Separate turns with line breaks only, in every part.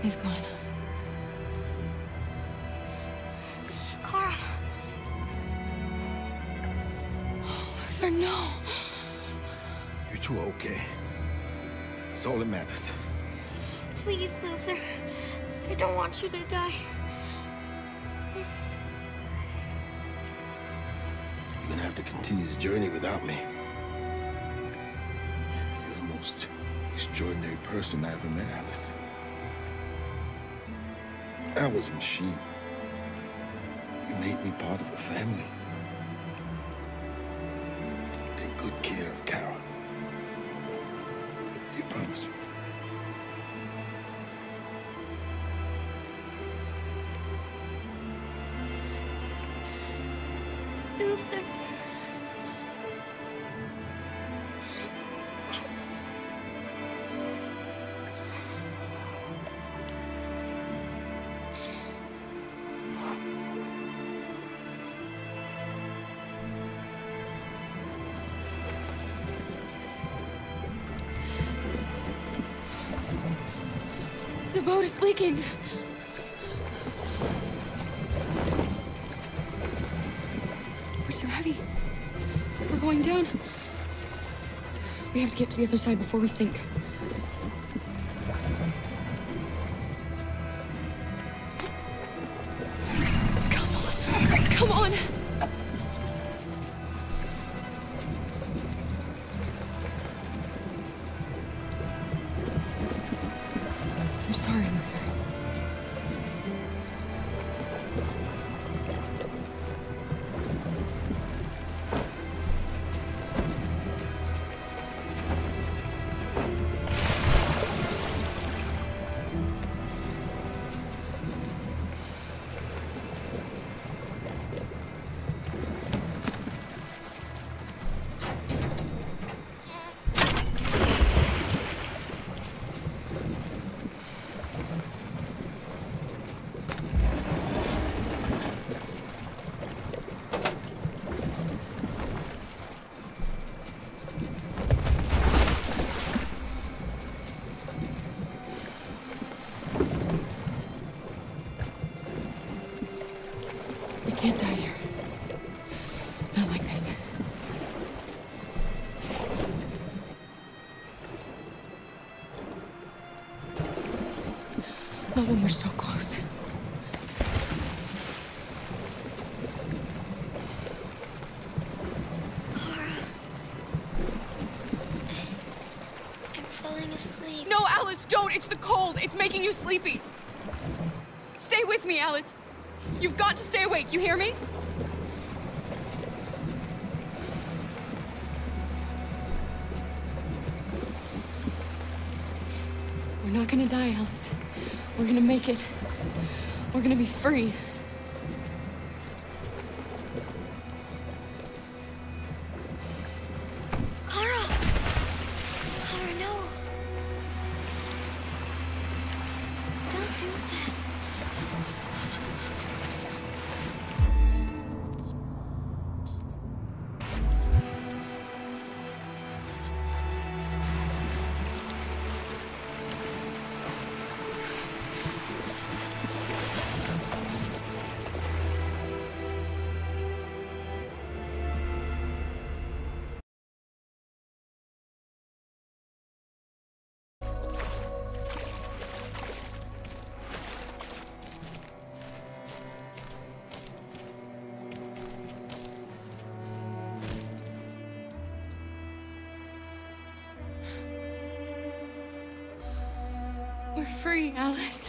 They've gone.
Kara.
Oh, Luther, no.
You two are okay. That's all that matters.
Please, Luther. I don't want you to die.
You're gonna have to continue the journey without me. You're the most extraordinary person I ever met, Alice. I was a machine. You made me part of a family. Take good care of Kara. You promise me?
Luther.
The boat is leaking. We're too heavy. We're going down. We have to get to the other side before we sink. Come on. Come on. I'm sorry, Luther. We can't die here. Not like this. Not when we're so close.
Kara. I'm falling asleep.
No, Alice, don't! It's the cold! It's making you sleepy! Stay with me, Alice! You've got to stay awake, you hear me? We're not gonna die, Alice. We're gonna make it. We're gonna be free.
Kara! Kara, no. Don't do that.
We're free, Alice.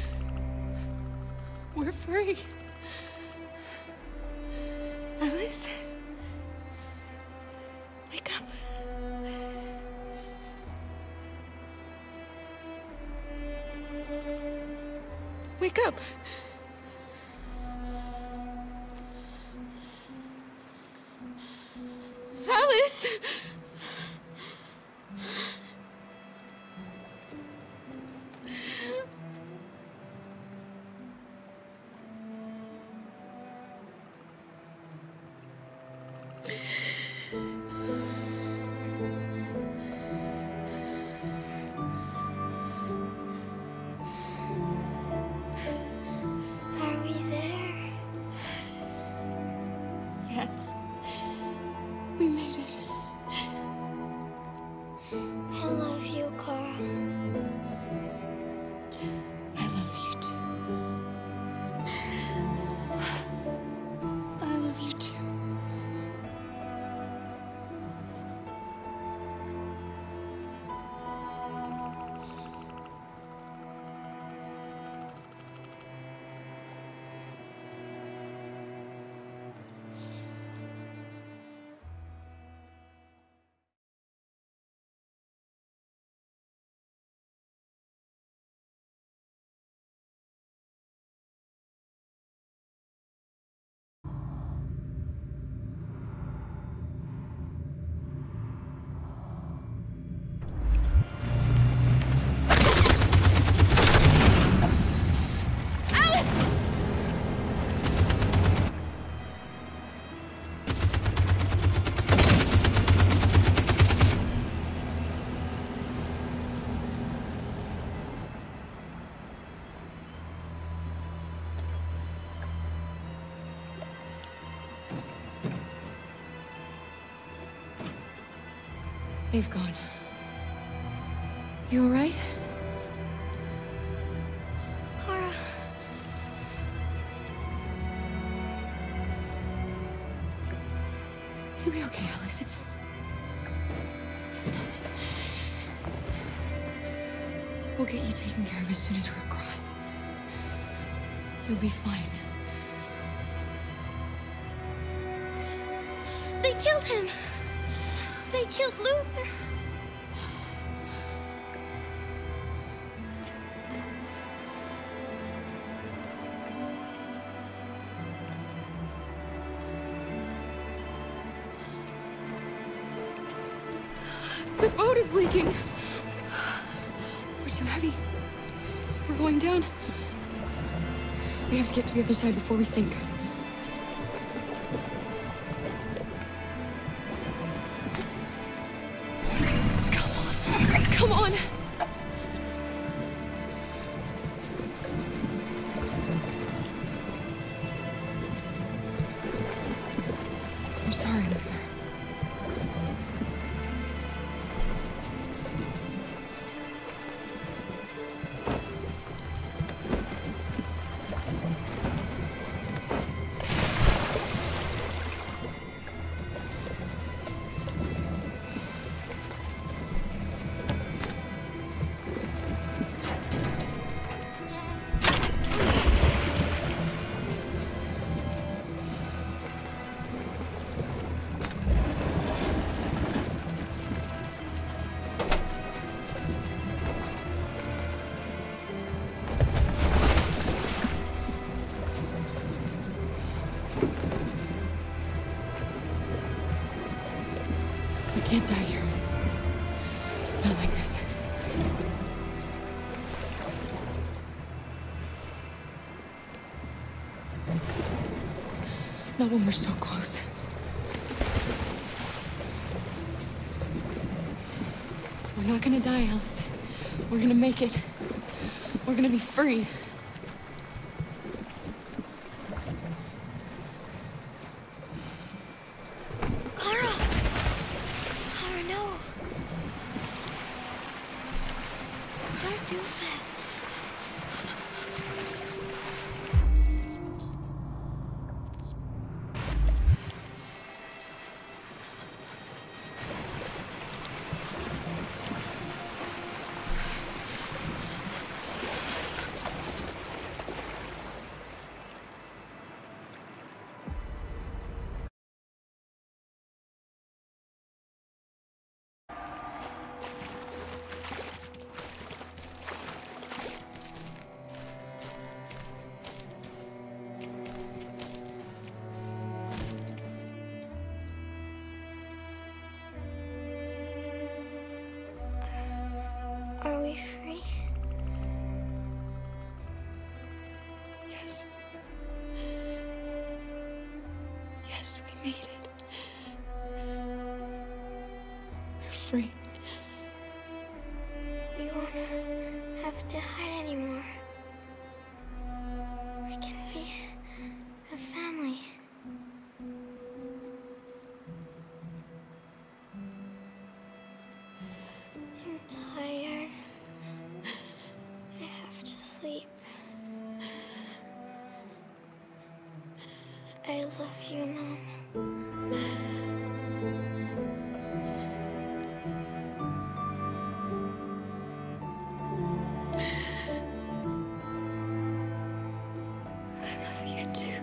We're free. Alice? Wake up. Wake up. Alice! Yes. We made it.
I love you, Kara.
I love you too. I love you too. They've gone. You all right?
Kara.
You'll be okay, Alice. It's nothing. We'll get you taken care of as soon as we're across. You'll be fine.
They killed him. They killed Luther.
The boat is leaking. We're too heavy. We're going down. We have to get to the other side before we sink. Come on! I'm sorry, Luther. We can't die here. Not like this. Not when we're so close. We're not gonna die, Alice. We're gonna make it. We're gonna be free.
Kara! Kara, no. Don't do that. Are we free?
Yes. Yes, we made it. We're free.
We won't have to hide anymore. We can be a family. I love you, Mom. I love you too.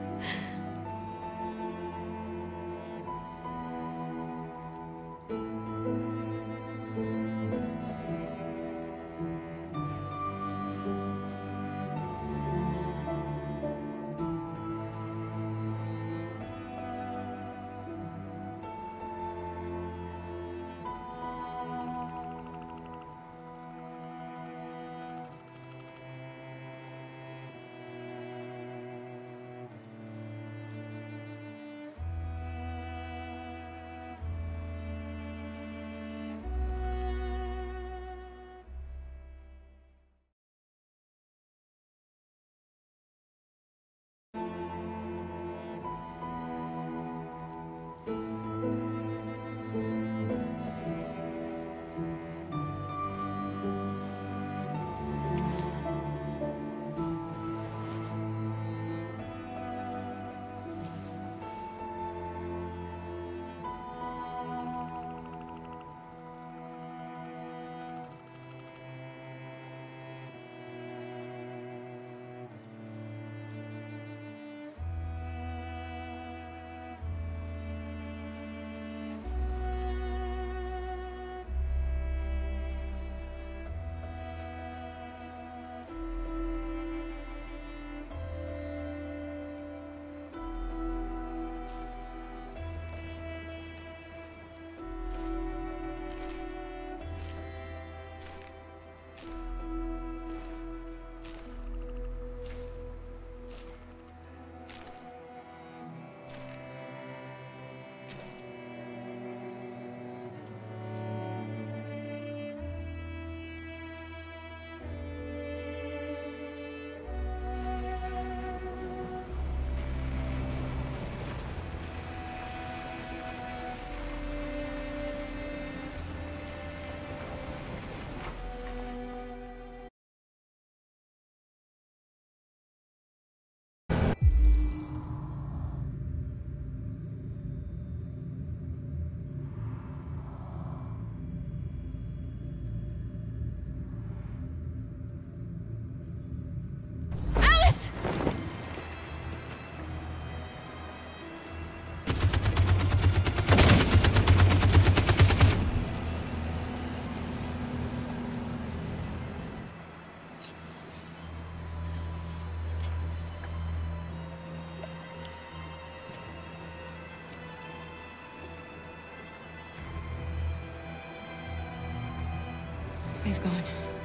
They've gone.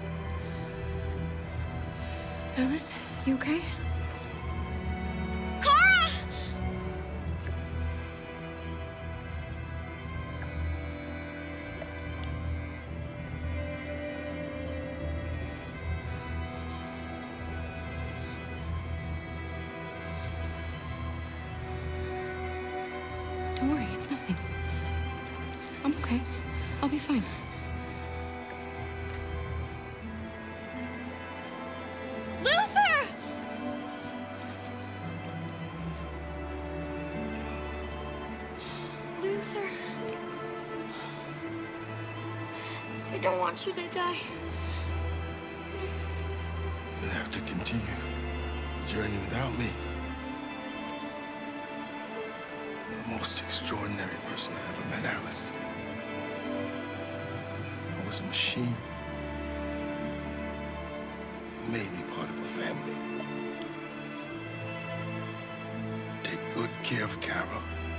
Alice, you okay?
Kara!
Don't worry, it's nothing. I'm okay. I'll be fine.
Luther! Luther. They don't want you to die.
You'll have to continue the journey without me. You're the most extraordinary person I ever met, Alice. I was a machine. You made me part of a family. Take good care of Kara.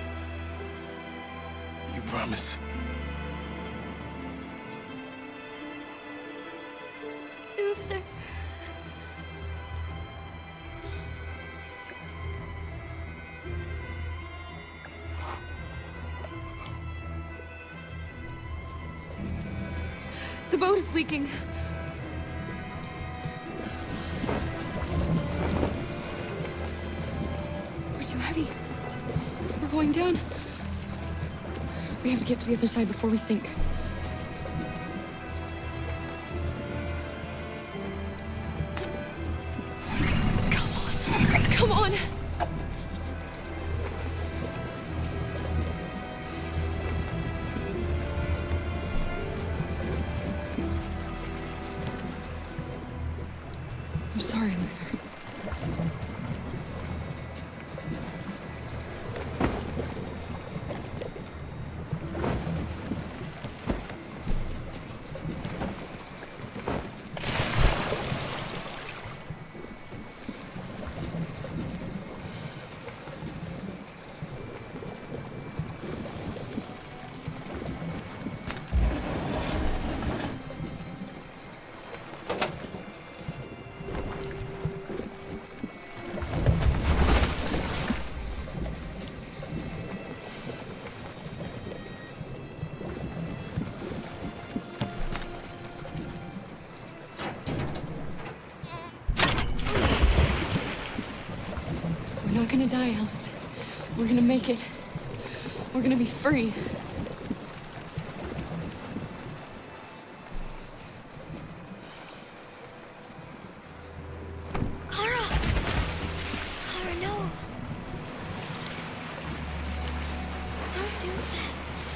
You promise?
Luther.
The boat is leaking. We're too heavy. We're going down. We have to get to the other side before we sink. Come on. Come on. Luther. We're not gonna die, Alice. We're gonna make it. We're gonna be free.
Kara! Kara, no! Don't do that.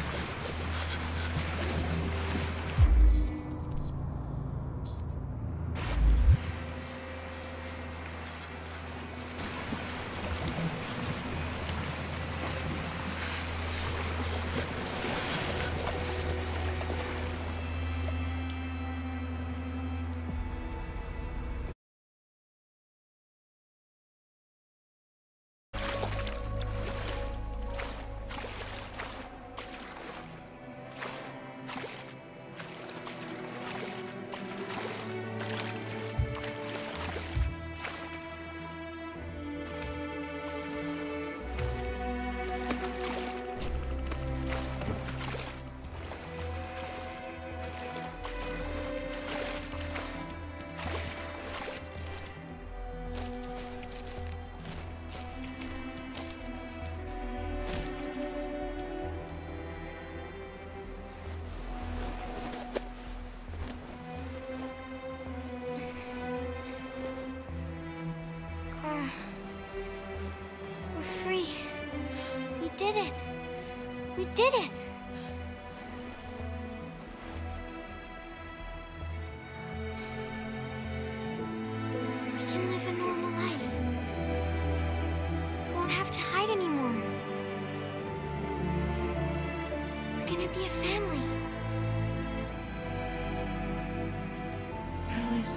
Kara, we're free. We did it. We did it. We can live a normal life. We won't have to hide anymore. We're gonna be a family.
Alice,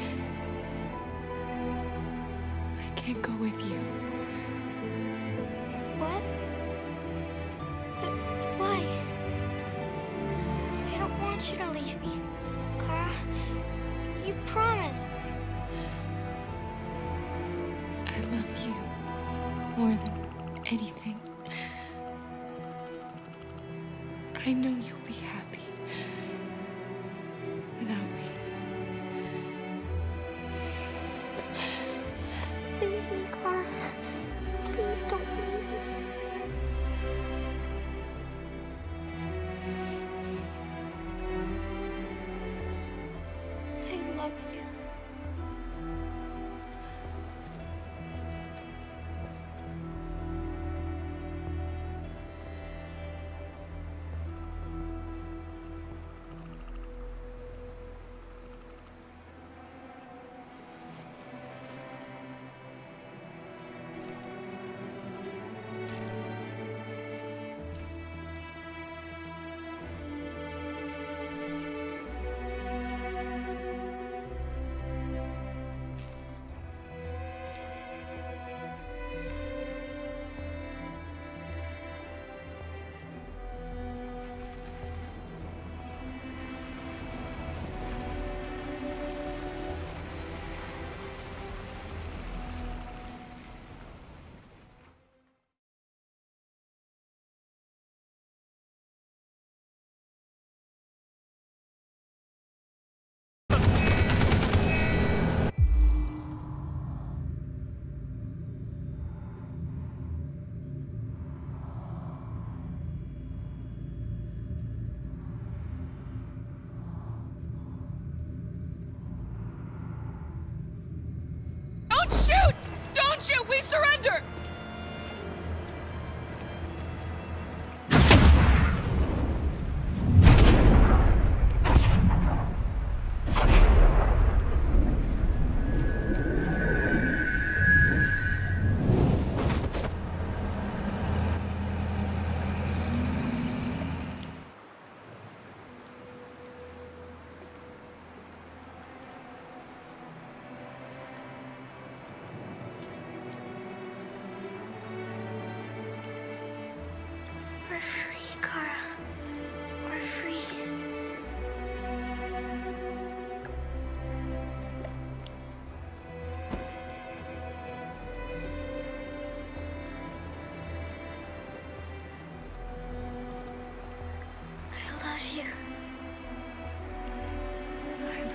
I can't go with you.
What? But why? I don't want you to leave me. Kara, you promised.
I love you more than anything. I know you'll be happy without me.
Leave me, Kara. Please don't leave me. I love you.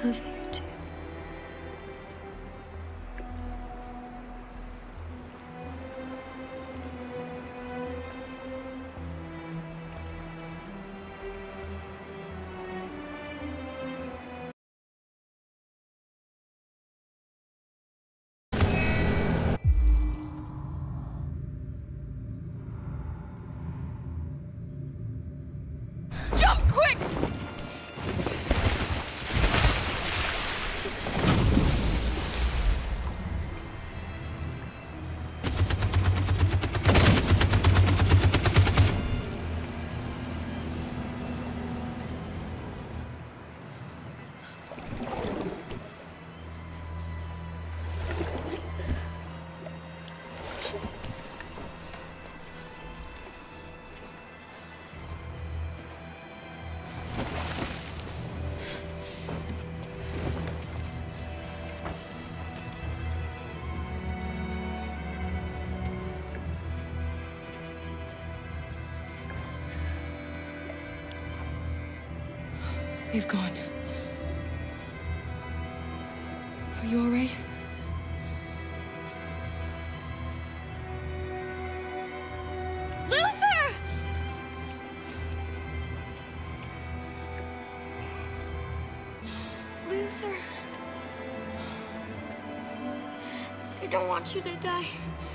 love you too. Jump quick! They've gone. Are you all right? Luther!
Luther. They don't want you to die.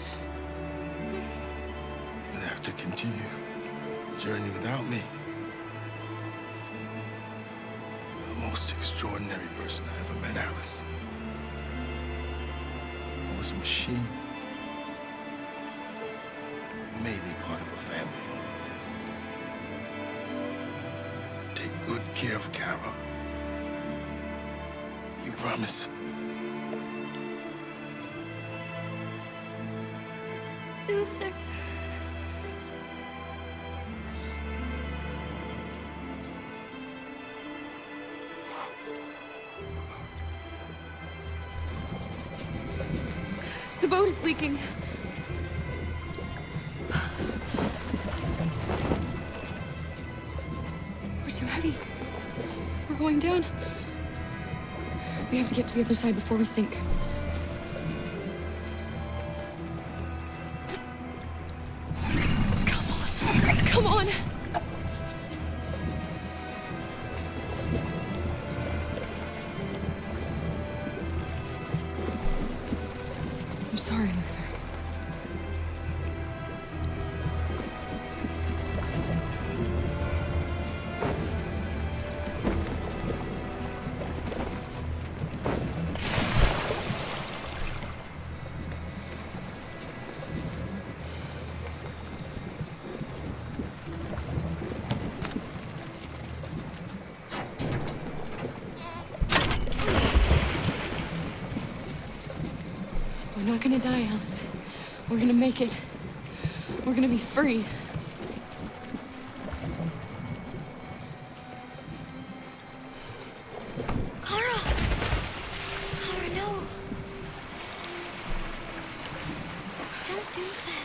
You're gonna have to continue the journey without me. You're the most extraordinary person I ever met, Alice. I was a machine. You made me part of a family. Take good care of Kara. You promise?
Luther.
The boat is leaking. We're too heavy. We're going down. We have to get to the other side before we sink. Come on. Come on. I'm sorry, Luther. We're not gonna die, Alice. We're gonna make it. We're gonna be free.
Kara! Kara, no. Don't do that.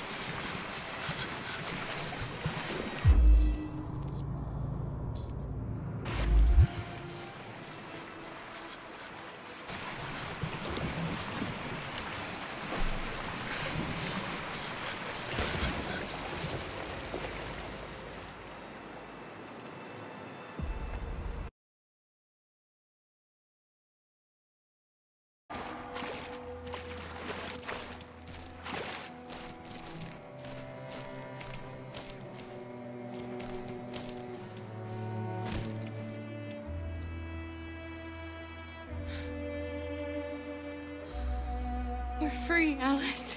We're free, Alice.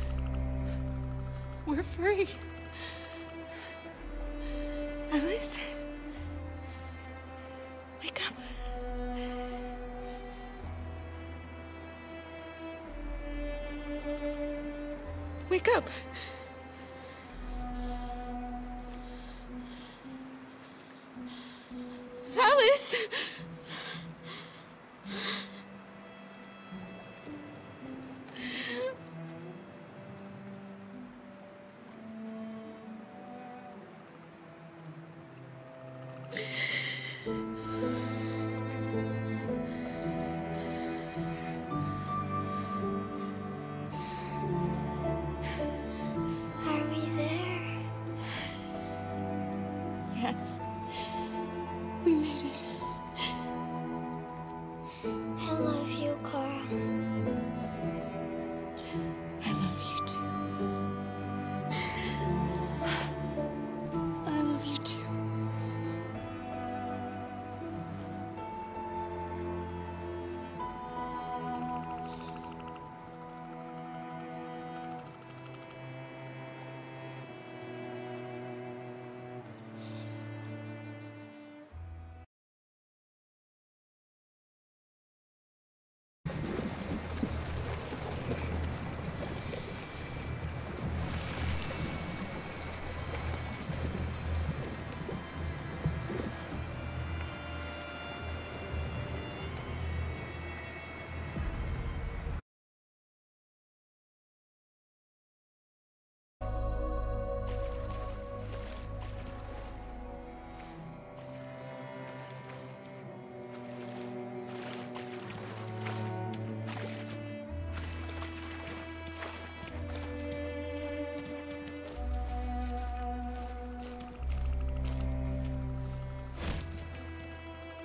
We're free. Alice? Wake up. Wake up. Alice! Yes. We made it.
I love you, Carl.
I love you too. I love you too.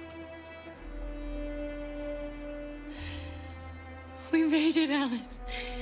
We made it, Alice.